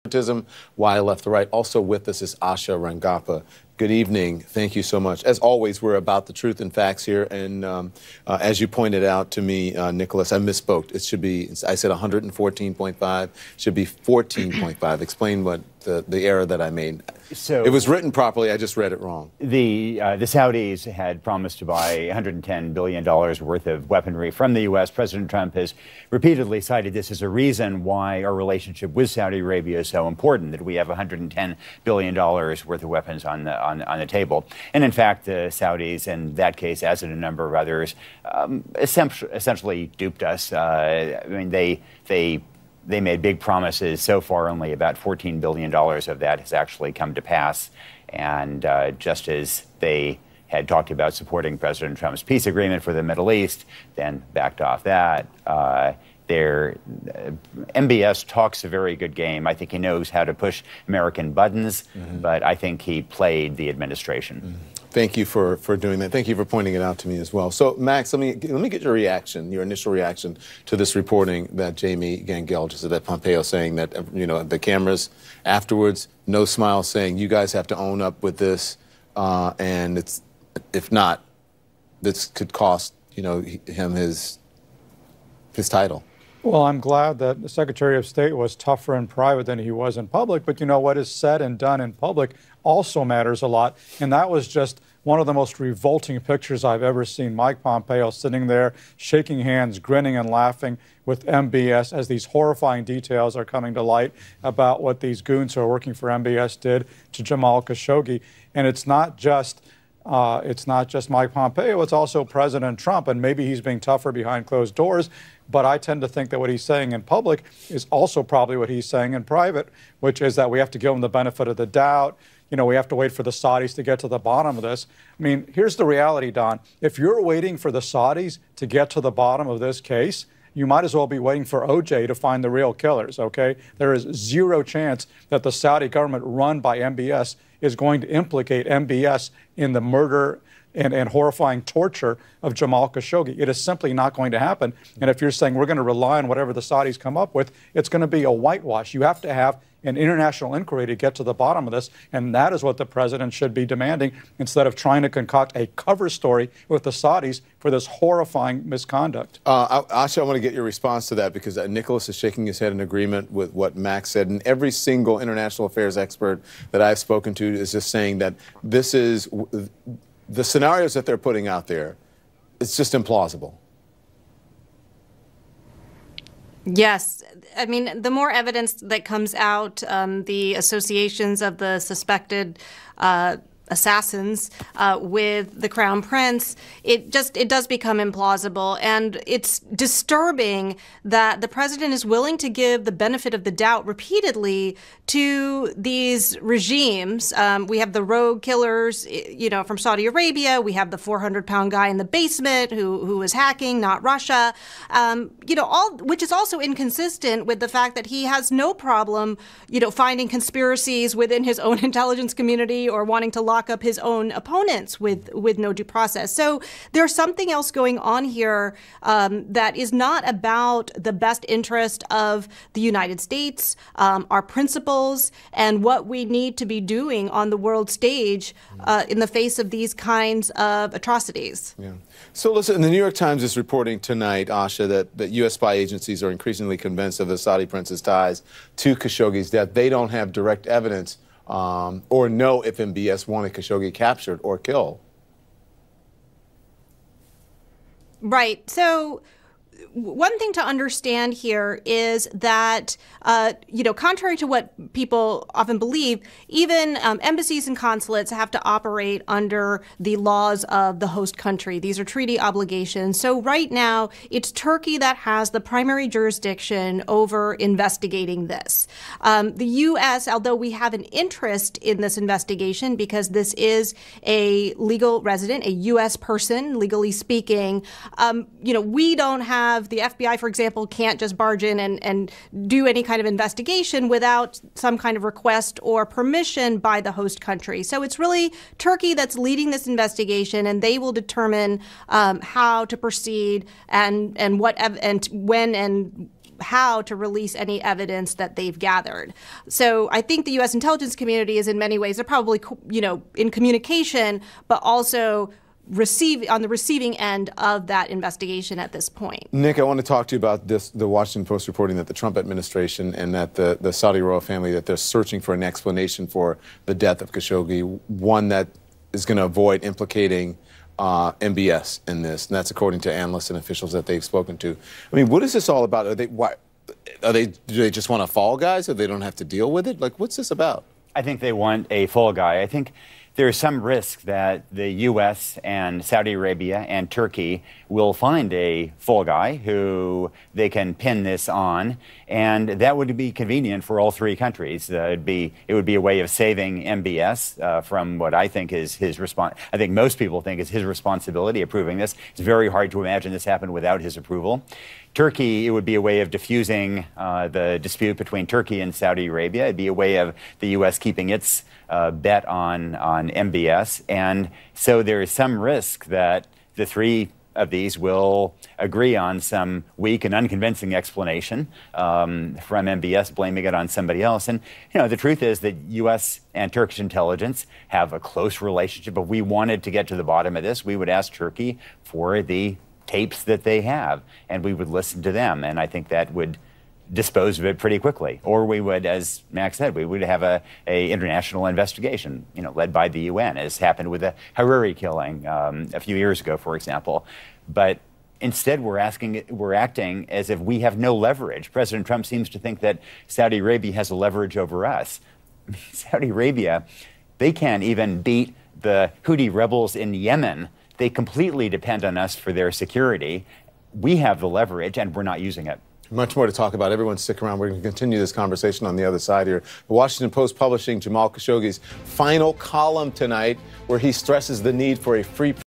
Why I Left the Right. Also with us is Asha Rangappa. Good evening. Thank you so much. As always, we're about the truth and facts here. And as you pointed out to me, Nicholas, I misspoke. It should be, I said 114.5, should be 14.5. Explain what the error that I made. So it was written properly. I just read it wrong. The Saudis had promised to buy $110 billion worth of weaponry from the U.S. President Trump has repeatedly cited this as a reason why our relationship with Saudi Arabia is so important, that we have $110 billion worth of weapons on the table. And in fact, the Saudis, in that case, as in a number of others, essentially duped us. I mean, they made big promises. So far, only about $14 billion of that has actually come to pass. And just as they had talked about supporting President Trump's peace agreement for the Middle East, then backed off that. MBS talks a very good game. I think he knows how to push American buttons, but I think he played the administration. Thank you for doing that. Thank you for pointing it out to me as well. So, Max, let me get your reaction, your initial reaction to this reporting that Jamie Gangel just said, that Pompeo saying that, you know, the cameras afterwards, no smile, saying you guys have to own up with this, and it's, if not, this could cost, you know, him his title. Well, I'm glad that the Secretary of State was tougher in private than he was in public. But, you know, what is said and done in public also matters a lot. And that was just one of the most revolting pictures I've ever seen. Mike Pompeo sitting there, shaking hands, grinning and laughing with MBS as these horrifying details are coming to light about what these goons who are working for MBS did to Jamal Khashoggi. And it's not just Mike Pompeo, it's also President Trump. And maybe he's being tougher behind closed doors. But I tend to think that what he's saying in public is also probably what he's saying in private, which is that we have to give him the benefit of the doubt. You know, we have to wait for the Saudis to get to the bottom of this. I mean, here's the reality, Don. If you're waiting for the Saudis to get to the bottom of this case, you might as well be waiting for OJ to find the real killers, okay? There is zero chance that the Saudi government run by MBS is going to implicate MBS in the murder and horrifying torture of Jamal Khashoggi. It is simply not going to happen. And if you're saying we're going to rely on whatever the Saudis come up with, it's going to be a whitewash. You have to have an international inquiry to get to the bottom of this, and that is what the president should be demanding instead of trying to concoct a cover story with the Saudis for this horrifying misconduct. Asha, I want to get your response to that because Nicholas is shaking his head in agreement with what Max said, and every single international affairs expert that I've spoken to is just saying that this is the scenarios that they're putting out there, it's just implausible. Yes. I mean, the more evidence that comes out, the associations of the suspected assassins with the Crown Prince, it does become implausible. And it's disturbing that the president is willing to give the benefit of the doubt repeatedly to these regimes. We have the rogue killers, you know, from Saudi Arabia. We have the 400-pound guy in the basement who was hacking, not Russia. You know, which is also inconsistent with the fact that he has no problem, you know, finding conspiracies within his own intelligence community or wanting to lock up his own opponents with no due process. So there's something else going on here that is not about the best interest of the United States, our principles, and what we need to be doing on the world stage in the face of these kinds of atrocities. Yeah. So listen, the New York Times is reporting tonight, Asha, that U.S. spy agencies are increasingly convinced of the Saudi prince's ties to Khashoggi's death. They don't have direct evidence or know if MBS wanted Khashoggi captured or killed. Right. So one thing to understand here is that, you know, contrary to what people often believe, even embassies and consulates have to operate under the laws of the host country. These are treaty obligations. So right now, it's Turkey that has the primary jurisdiction over investigating this. The U.S., although we have an interest in this investigation because this is a legal resident, a U.S. person, legally speaking, you know, we don't have the FBI, for example, can't just barge in and do any kind of investigation without some kind of request or permission by the host country. So it's really Turkey that's leading this investigation, and they will determine how to proceed and what and when and how to release any evidence that they've gathered. So I think the U.S. intelligence community is in many ways, they're probably, in communication, but also on the receiving end of that investigation at this point. Nick, I want to talk to you about the Washington Post reporting that the Trump administration and that the Saudi royal family, that they're searching for an explanation for the death of Khashoggi, one that is going to avoid implicating MBS in this, and that's according to analysts and officials that they've spoken to. I mean, what is this all about? Do they just want to fall guys so they don't have to deal with it? Like, what's this about? I think they want a fall guy. I think there's some risk that the U.S. and Saudi Arabia and Turkey will find a fall guy who they can pin this on, and that would be convenient for all three countries. It would be a way of saving MBS from what I think is his I think most people think is his responsibility approving this. It's very hard to imagine this happened without his approval. Turkey, it would be a way of diffusing the dispute between Turkey and Saudi Arabia. It'd be a way of the U.S. keeping its bet on MBS. And so there is some risk that the three of these will agree on some weak and unconvincing explanation from MBS, blaming it on somebody else. And, the truth is that U.S. and Turkish intelligence have a close relationship. If we wanted to get to the bottom of this, we would ask Turkey for the tapes that they have, and we would listen to them. And I think that would dispose of it pretty quickly. Or we would, as Max said, we would have a international investigation, led by the UN, as happened with the Hariri killing a few years ago, for example. But instead, we're acting as if we have no leverage. President Trump seems to think that Saudi Arabia has a leverage over us. Saudi Arabia, they can't even beat the Houthi rebels in Yemen. They completely depend on us for their security. We have the leverage, and we're not using it. Much more to talk about. Everyone stick around. We're going to continue this conversation on the other side here. The Washington Post publishing Jamal Khashoggi's final column tonight, where he stresses the need for a free